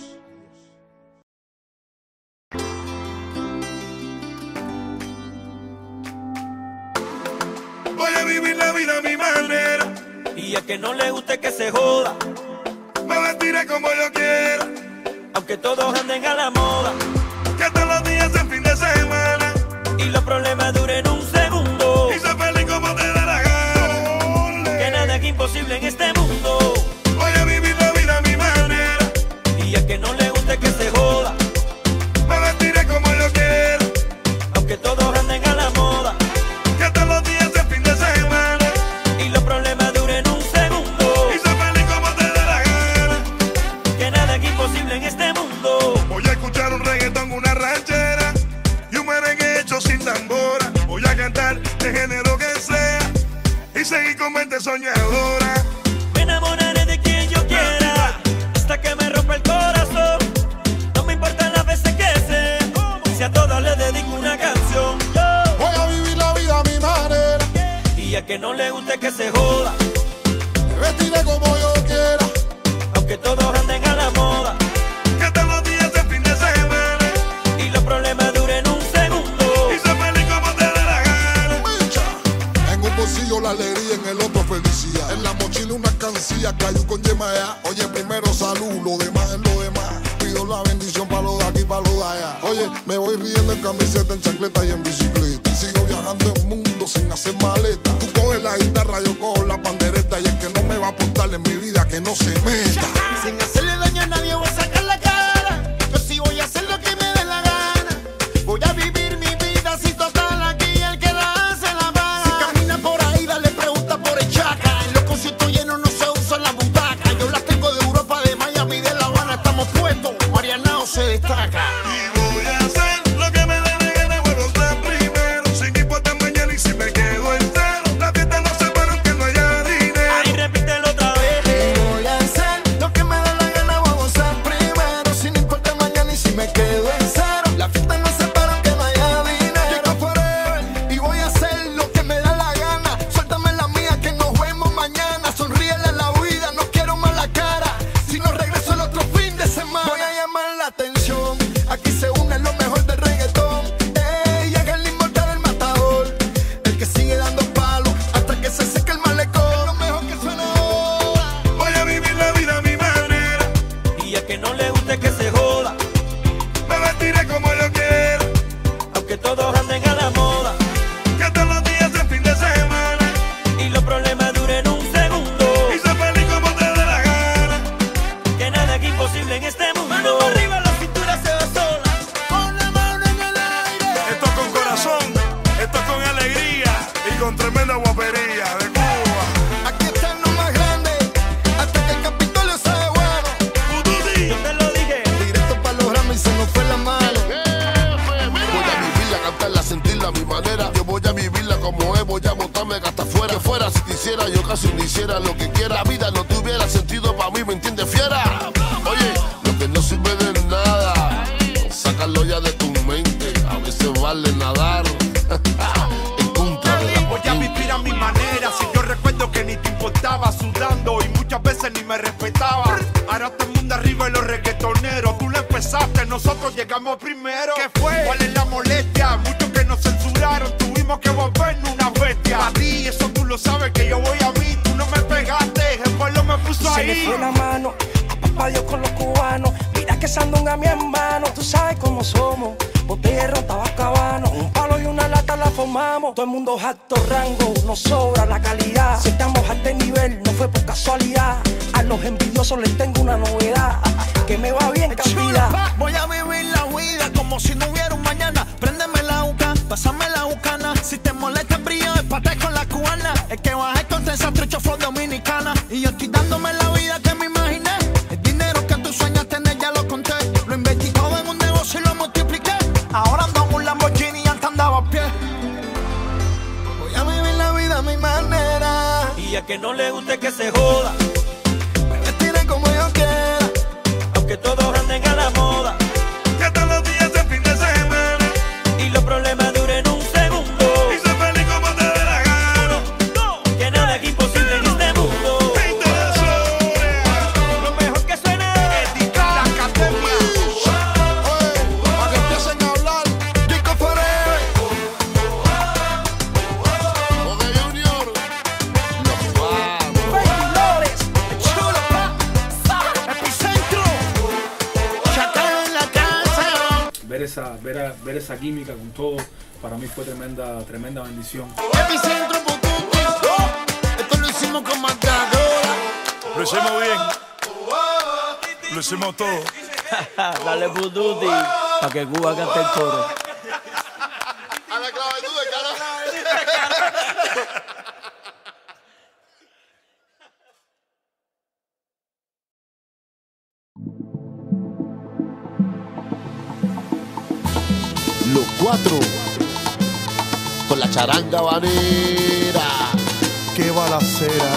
Voy a vivir la vida a mi manera. Y a que no le guste que se joda, me vestiré como yo quiera. aunque todos anden a la moda. Que todos los días es fin de semana y los problemas duren un segundo. Y sé feliz como te da la gana. Que nada es imposible en este mundo. Voy a vivir la vida a mi manera. Y a que no le guste que se joda, me vestiré como yo quiera. aunque todos anden a la moda. Que todos los días es fin de semana y los problemas duren un segundo. Y sé feliz como te da la gana. Que nada es imposible en este mundo. Voy a escuchar un reggaetón, una ranchera y un merengue hecho sin tambora. Voy a cantar de género que sea y seguir con mente soñadora. Me enamoraré de quien yo quiera hasta que me rompa el corazón. No me importan las veces que sea, si a todas les dedico una canción. Voy a vivir la vida a mi manera. Y a que no le guste que se joda, Me vestiré como yo quiera. aunque todos anden a la moda. Que todos los días es fin de semana y los problemas duren un segundo. y sé feliz como te da la gana. En un bolsillo la alegría, en el otro felicidad. En la mochila una cancilla, cayó con yema allá. Oye, primero salud, lo demás es lo demás. Pido la bendición para los de aquí, para los de allá. Oye, me voy riendo en camiseta, en chancleta y en bicicleta. Sigo viajando el mundo sin hacer maleta. Tú coges la guitarra, yo cojo la pandereta. Y el que no me va a aportar en mi vida, que no se meta. Sin hacerle daño a nadie voy a sacar la cara. Yo sí voy a hacer lo que me dé la gana. Voy a vivir mi vida así total. Aquí el que la hace la paga. Si camina por ahí, dale pregunta por el chaca. En los conciertos llenos no se usan las butacas. Yo las tengo de Europa, de Miami, de La Habana. Estamos puestos, Marianao se destaca. Y voy a hacer lo que me dé la gana, vuelvo a estar primero. Sin importar mañana y si me quedo entero. La fiesta no se para aunque no haya dinero. Ahí repítelo otra vez. Voy a hacer lo que me dé la gana, voy a gozar primero. Sin importar mañana y si me quedo en cero. La fiesta no se para aunque no haya dinero. Llego forever y voy a hacer lo que me da la gana. Suéltame la mía que nos vemos mañana. Sonríele a la vida, no quiero mala cara. Si no regreso el otro fin de semana. Voy a llamar la atención. Aquí se une lo mejor del reggaetón. Ey, llega el inmortal, el matador. El que sigue dando palos hasta que se seque el malecón. Lo mejor que suena ahora. Voy a vivir la vida a mi manera. Y a que no le guste que se joda, Me vestiré como yo quiera. aunque todos anden a la moda. Que todos los días es fin de semana Y los problemas duren un segundo. y sé feliz como te da la gana. Que nada es imposible en este mundo. Mano arriba, la cintura se va sola. Con la mano en el aire. Esto es con corazón, esto es con alegría y con tremenda guapería de Cuba. Aquí está lo más grande. Hasta que el Capitolio se ve bueno. Ududi. Yo te lo dije. Directo para los Grammys se nos fue la mano. Voy a vivirla, cantarla, sentirla a mi manera. Yo voy a vivirla como es, voy a botarme hasta afuera. Que fuera si quisiera, yo casi no hiciera lo que quiera. La vida no tuviera sentido para mí, ¿me entiendes, fiera? Oye, lo que no sirve de nada, sácalo ya de tu mente. A veces vale nadar en contra de la Voy a vivir a mi manera. Si yo recuerdo que ni te importaba sudando y muchas veces ni me respetaba. Ahora todo el mundo arriba y los reggaetoneros. Tú lo empezaste, nosotros llegamos primero. ¿Qué fue? ¿Cuál es la molestia? Muchos que nos censuraron, tuvimos que volvernos una bestia. A ti, eso tú lo sabes que yo voy a mí. Tú no me pegaste, el pueblo me puso Se le ahí. fue la mano a papá Dios con los cubanos. Mira que sandunga mi hermano, tú sabes cómo somos. Botella de ron, tabaco habano, un palo y una lata la formamos. Todo el mundo es alto rango, nos sobra la calidad. Si estamos a este nivel, no fue por casualidad. A los envidiosos les tengo una novedad, que me va bien cantidad. Voy a vivir la vida como si no hubiera un mañana. Préndeme la uca, pásame la ucana. Si te molesta el brillo, empate con la cubana. El que baje con esa trecho flor dominicana. Y yo estoy dándome la vida que me imaginé. El dinero que tú sueñas tener ya lo conté. Lo invertí todo en un negocio y lo multipliqué. Ahora ando en un Lamborghini y antes andaba a pie. Voy a vivir la vida a mi manera. Y Y a que no le guste que se joda, me vestiré como yo quiera, aunque todos anden a la moda. Que todos los días es fin de semana Y los problemas duren un segundo. y sé feliz como te dé la gana. Que nada es imposible en este mundo. Lo mejor que suena es La academia. para que empiecen a hablar. Chico Forever, Porque Junior, los vamos. Flores, chulo, Epicentro, Chacal en la casa. Ver esa química con todo, para mí fue tremenda bendición. Epicentro, Pututi, esto lo hicimos con Matadora. Lo hicimos bien. Lo hicimos todo. Dale Pututi, pa' que Cuba cante el coro. A la clavitud de cara. Los cuatro con la charanga banera. Qué balacera.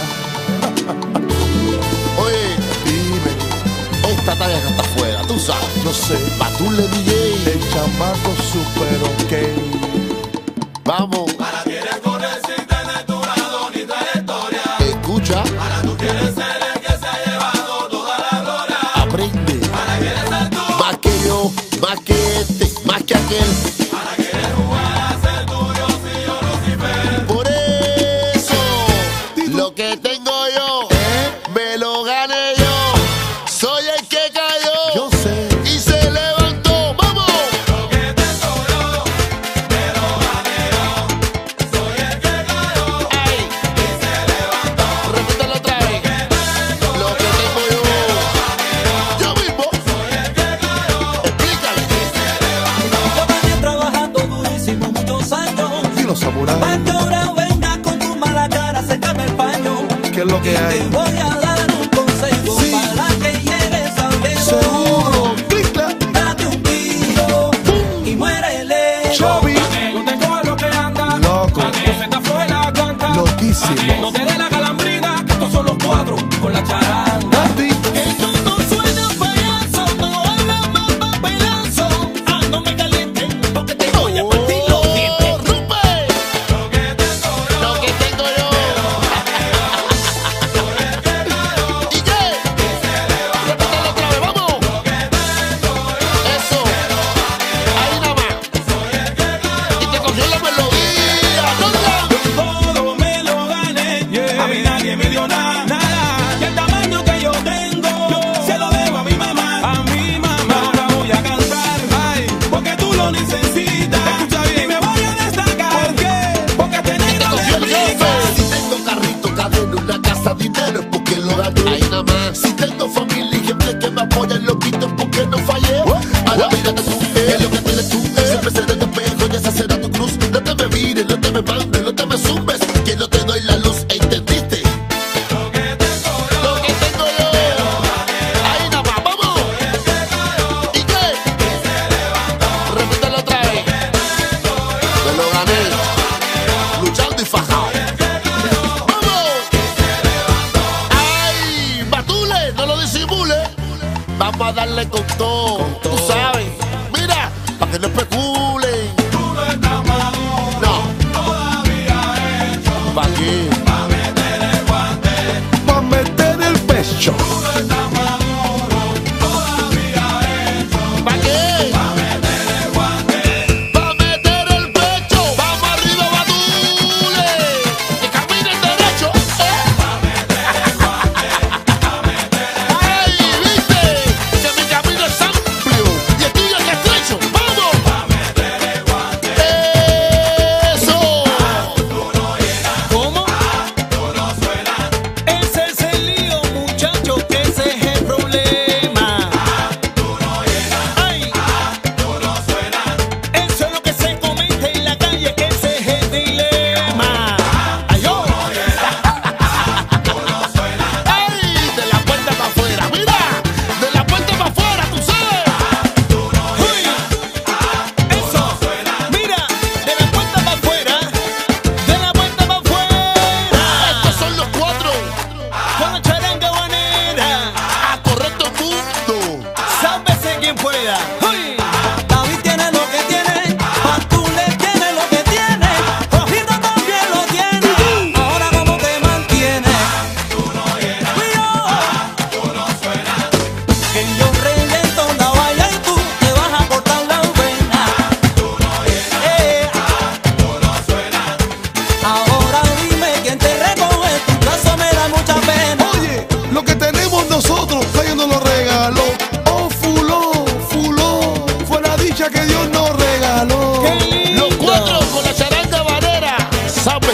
Oye, Dime, esta talla que está afuera, tú sabes. no sé, Baturle DJ. el chamaco super ok. Vamos, Para quieres correr sin tener tu grado ni trayectoria. escucha, Para tú quieres ser el que se ha llevado toda la gloria. aprende. Para quieres ser tú. Más que yo, más que este, más que aquel. Para quieres jugar a ser tuyo si yo Lucifer. Por eso, lo que tengo yo, me lo gané yo. Soy el que cayó Yo sé, y se levantó. ¡Vamos! Lo que tengo yo, me lo gané yo. Soy el que cayó ¡Ay! y se levantó. Repítelo otra vez. Lo que tengo yo, yo mismo. Soy el que cayó Explícale. Yo venía trabajando durísimo muchos años. y los samuráis, Pa' que ahora venga con tu mala cara, sécame el paño. ¿qué es lo que Te hay? voy a dar un consejo Sí. para que llegues al dedo. Seguro, clic-clac, Date un tiro y muérele. Chobi, No te cojas lo que anda. loco, Pa' que se te fue la canta. loquísimo. No te dé la calambrina, que estos son los cuatro con la charanga. Andy, Esto no suena payaso, no habla más papelazo. Ah, no me calienten, porque te voy a partir los dientes. ¡Rupe! Lo que tengo yo. ¿Y qué? Repítelo otra vez, vamos. Eso. Ahí nada más. Y te cogió la melodía. ¿Dónde? Todo me lo gané, yeah.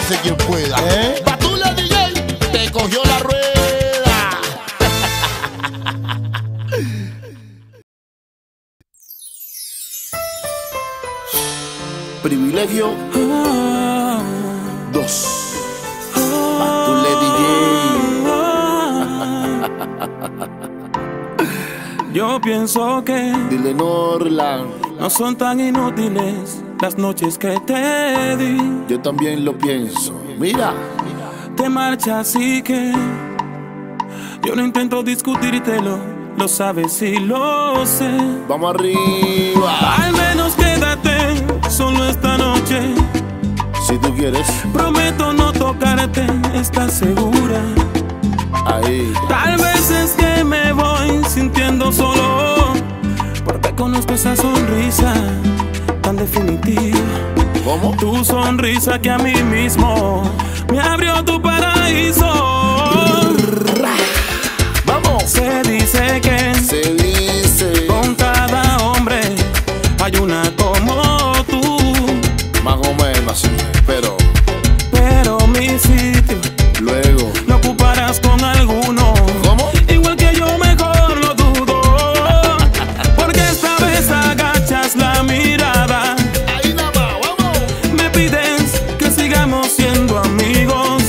sálvese quien pueda. Batula DJ, te cogió la rueda. Privilegio 2. Batule DJ. Yo pienso que Dile Norland, no son tan inútiles las noches que te di. yo también lo pienso. Mira, Te marchas y que yo no intento discutírtelo, lo sabes y lo sé. vamos arriba. Al menos quédate solo esta noche. Si tú quieres, Prometo no tocarte, ¿estás segura? ahí. Tal vez es que me voy sintiendo solo, porque conozco esa sonrisa tan definitiva. ¿Cómo? Tu sonrisa que a mí mismo me abrió tu paraíso. Vamos. Se dice que Se dice con cada hombre hay una como tú, más o menos así, pero pero mi sitio luego. lo ocuparás con alguno. ¿Cómo? Igual que yo, mejor lo dudo, porque esta vez agachas la mirada. Ahí nada más, vamos. Me pides que sigamos siendo amigos,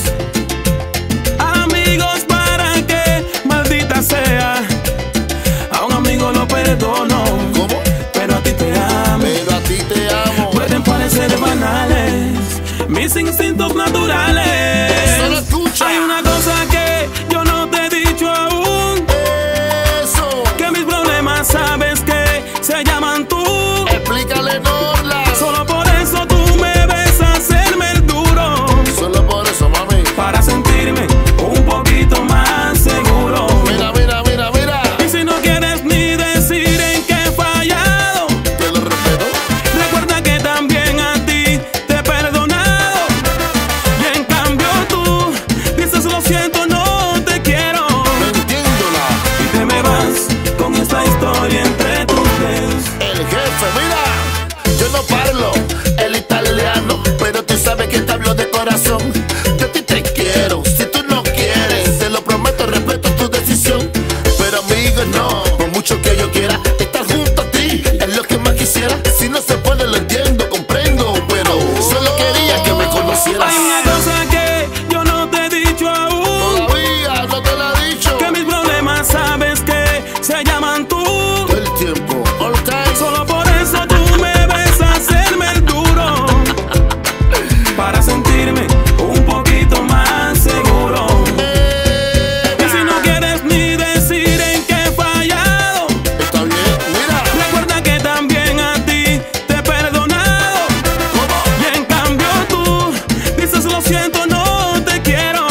amigos para que, maldita sea, a un amigo lo perdono. ¿Cómo? Pero a ti te amo. Pero a ti te amo. Pueden parecer banales mis instintos naturales. Solo escucha. Hay una cosa que yo no te he dicho aún, Eso. que mis problemas sabes que se llaman tú. Explícale Norland. Solo por eso tú me ves hacerme el duro, Solo por eso, mami. para sentirme un poquito más seguro. Mira, mira, mira, mira. Y si no quieres ni decir en qué he fallado, Te lo respeto. recuerda que también a ti te he perdonado. Y en cambio tú dices lo siento, no te quiero. No entiendo nada. Y te me vas con esta historia entre tus dedos. El jefe, mira. Yo no parlo el italiano, pero tú sabes que te hablo de corazón. Yo a ti te quiero. Si tú no quieres, te lo prometo, respeto tu decisión. Pero amigo, no. Por mucho que yo quiera estar junto a ti, es lo que más quisiera. Si no se puede, lo entiendo, comprendo, pero solo quería que me conocieras. Hay una cosa que yo no te he dicho aún, Todavía no te lo he dicho. que mis problemas sabes que se llaman tú. Todo el tiempo, all time. Solo por eso tú me ves hacerme el duro, para sentirme un poquito más seguro. Y si no quieres ni decir en qué he fallado, Está bien, mira. recuerda que también a ti te he perdonado. Y en cambio tú dices lo siento, no te quiero.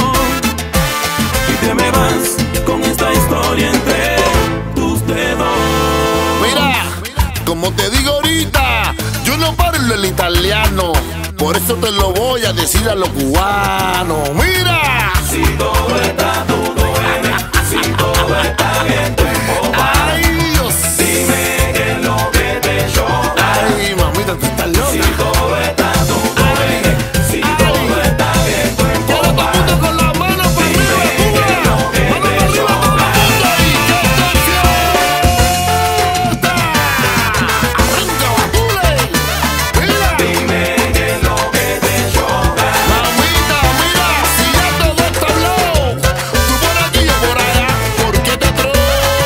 Y te me vas con esta historia entre tus dedos. Mira, como te digo ahorita, yo no parlo el italiano, por eso te lo voy a decir a los cubanos. Mira, Si todo está todo bien, si todo está bien, tú ay Dios, dime qué es lo que te choca. ay mamita, tú estás Si loca. todo está todo bien, si todo está bien, tú Todo el mundo con las manos para arriba, Cuba. Manos para arriba, todo el mundo ahí, que esto es fiesta. Arranca, Batule. Mira, dime qué es lo que te choca. mamita, mira, si ya todo está hablado, tú por aquí, yo por allá, ¿por qué te troca?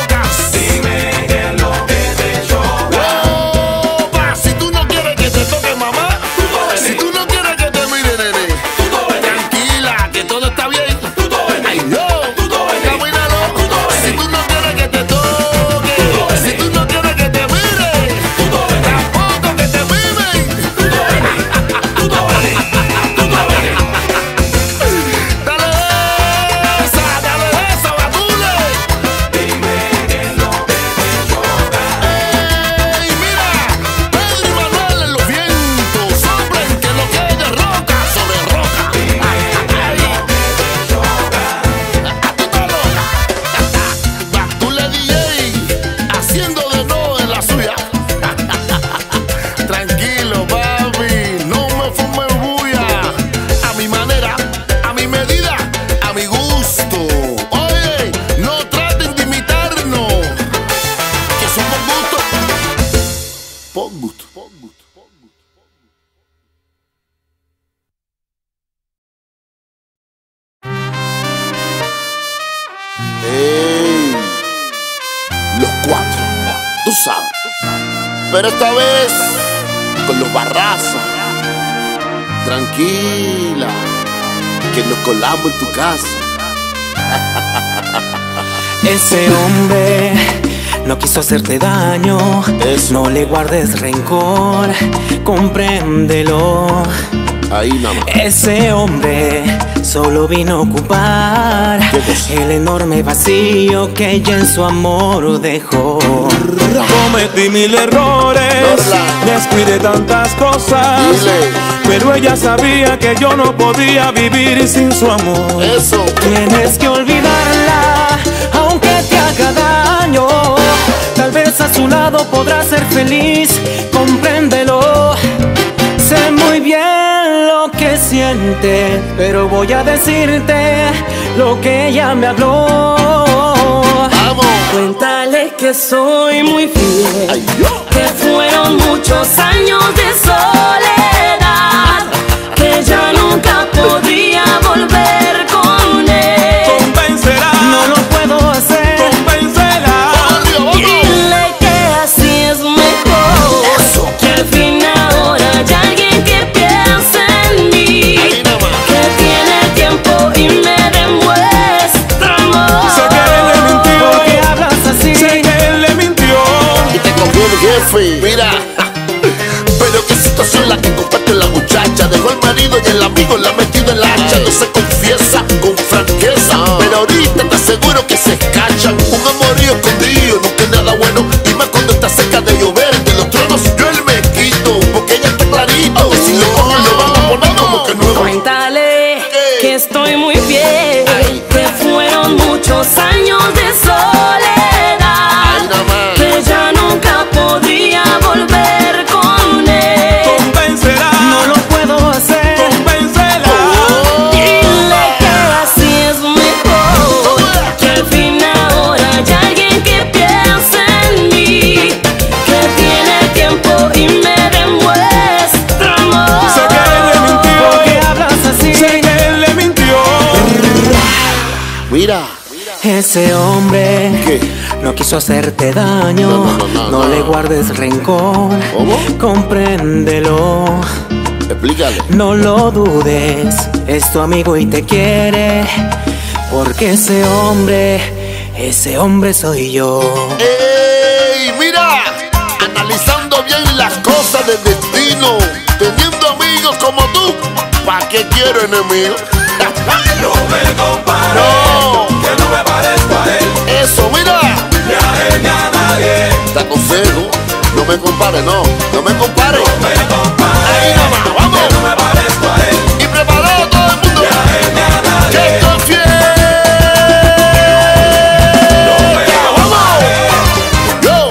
sabes. Pero esta vez con los Barraza. Tranquila, que nos colamos en tu casa. Ese hombre no quiso hacerte daño. No le guardes rencor, compréndelo. Ahí nada más. Ese hombre solo vino a ocupar el enorme vacío que ella en su amor dejó. Cometí 1000 errores, descuidé tantas cosas, pero ella sabía que yo no podía vivir sin su amor. Eso. Tienes que olvidarla, aunque te haga daño. Tal vez a su lado podrás ser feliz, compréndelo. Sé muy bien lo que sientes, pero voy a decirte lo que ella me habló. Vamos. Cuéntale que soy muy fiel, que fueron muchos años de soledad, que ya nunca podría volver con él. Convéncela. No lo puedo hacer. Convéncela. Dile que así es mejor, que al fin ahora hay alguien que piensa en mí, que tiene tiempo y me demuestra amor. Sé que él le mintió. ¿Por qué hablas así? Sé que él le mintió. Y te cogió el jefe. Mira, pero qué situación la que comparte la muchacha. Dejó al marido y el amigo la ha metido en la hacha. No se confiesa con franqueza, pero ahorita te aseguro que se escachan. Un amorío escondido nunca es nada bueno, y más cuando está cerca de llover. De los tronos yo él me quito, porque ella está clarito. Si lo cogen lo van a poner como que nuevo. Cuéntale que estoy muy fiel, que fueron muchos años de soledad, que ya nunca podría volver con él. Convéncela. No lo puedo hacer. Convéncela. Dile que así es mejor, que al fin ahora hay alguien que piensa en mí, que tiene tiempo y me demuestra amor. Sé que él le mintió. ¿Por qué hablas así? Sé que él le mintió. Mira. Ese hombre ¿Qué? no quiso hacerte daño. No le guardes rencor. ¿Cómo? Compréndelo. Explícale. No lo dudes, es tu amigo y te quiere. Porque ese hombre soy yo. ¡Ey! Mira, analizando bien las cosas del destino, teniendo amigos como tú, ¿pa' qué quiero enemigos? No me compare, No. que no me parezco a él, Eso, mira, ni a él ni a nadie. te aconsejo, no me compare, no me compare. No me compare, Ahí nomás, vamos. que no me parezco a él, Y preparado todo el mundo, ni a él ni a nadie. que estoy fiel. No me compare, Yo.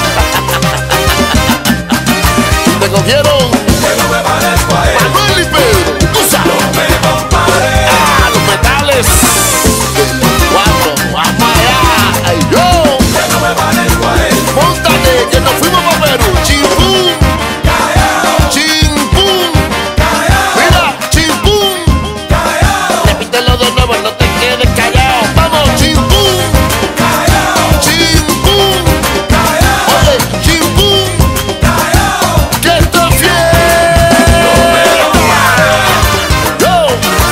Te cogieron que no me parezco a él, Manuel y Pedro. Tú sabes. no me compare, Los metales. 4, vamos allá. Ay, yo. que no me parezco a él. Móntate, que nos fuimos para Perú. Chimpum. Chimpum. Mira, chimpum. Repítelo de nuevo, no te quedes callado. Vamos, chimpum. Chimpum. Oye, chimpum. Que estoy fiel. Yo.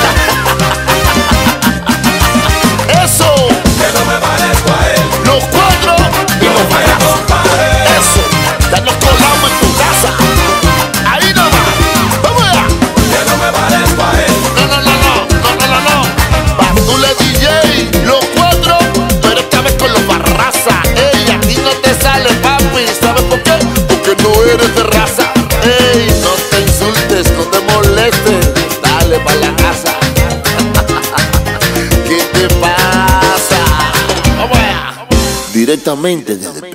Eso. Que no me parezco a él, Los 4 y los no me compare, Eso, ya nos colamos en tu casa. Ahí nomás, vamos allá. que no me parezco a él, No. Batule DJ, los 4, pero esta vez con los Barraza. Ey, a ti no te sale, papi. ¿Sabes por qué? Porque no eres de raza. Ey, no te insultes, no te molestes. Dale pa' la casa. ¿Qué te pasa? Vamos allá. Directamente desde